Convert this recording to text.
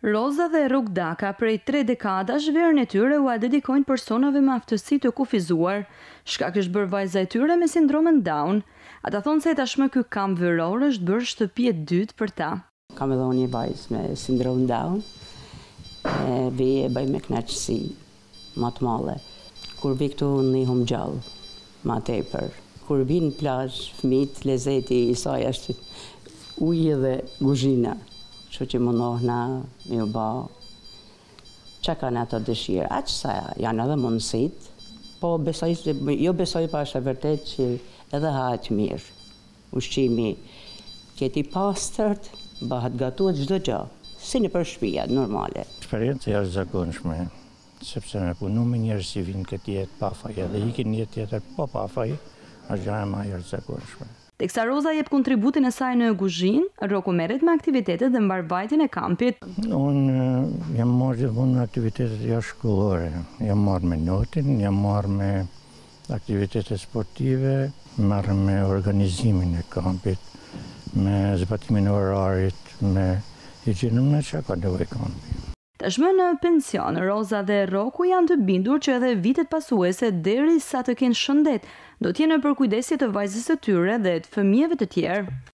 Roza dhe Rugdaka prej 3 dekadash verën e tyre u dedikojnë personave me aftësi të kufizuar, shkak është bërë vajza e tyre me sindromën Down. Ata thonë se tashmë ky kamp veror është bërë shtëpi e dytë për ta. Kam edhe unë një vajzë me sindrom Down, e bëj me kënaqësi më të madhe. Kur vi këtu ndihom gjallë, ma tepër. Kur vi në plazh, fëmijët lezeti i saj është uji dhe kuzhina. Kështu që mundohna me u bë çka kanë ato dëshirë. Aq sa janë edhe mundësit, po besoj pas e vërtet që edhe hahet mirë. Ushqimi këti pastërt, bëhet gatuar çdo gjë, si nëpër shtëpia normale. Eksperiencë jashtëzakonshme, sepse me punu me njerëz që vinë këtë jetë pa faj dhe ikin jetë tjetër pa faj, është gjë e jashtëzakonshme. Teksa Roza jep kontributin e saj në kuzhinë, Roku merret me aktivitetet dhe mbarvajtjen e kampit. Unë jam marrë gjithmonë me aktivitetet jashtëshkollore. Jam marrë me notin, jam marrë me aktivitetet sportive, marrë me organizimin e kampit, me zbatimin e orarit, me higjienën me çka ka nevojë kampi. Tashmë në pension, Roza dhe Roku janë të bindur që edhe vitet pasuese derisa të kenë shëndet, do t'jenë në përkujdesje të vajzës së tyre dhe të fëmijëve të tjerë.